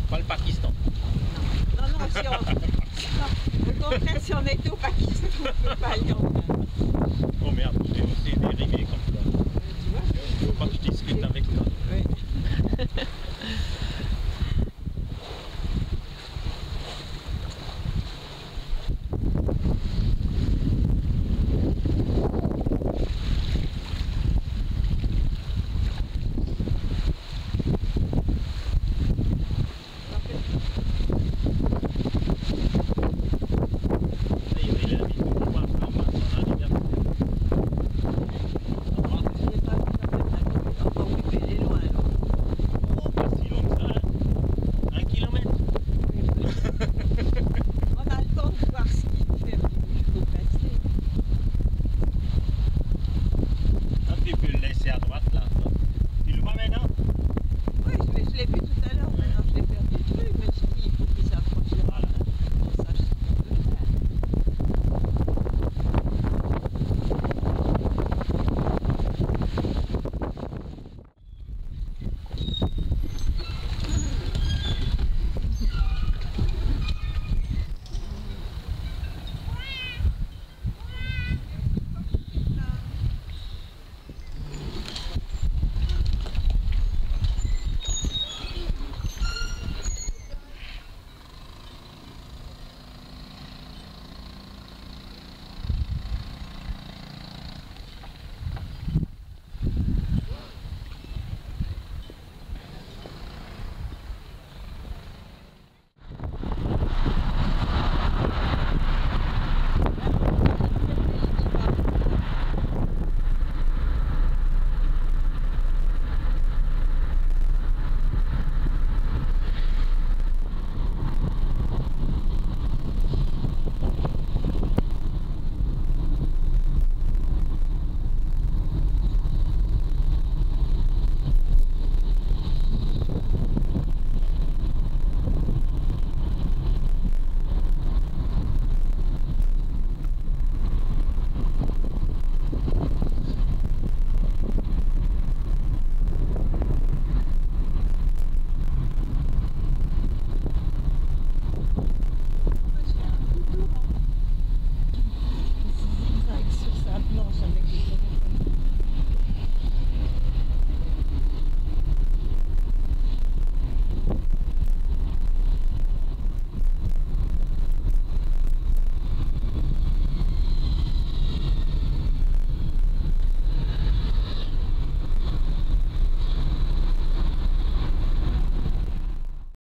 Pas le Pakistan. Non, non, si on... Au contraire, si on était au Pakistan, on ne peut pas aller en Inde. Oh merde, j'ai aussi dérivé comme ça. Tu vois, Il faut pas que je discute avec toi. oui.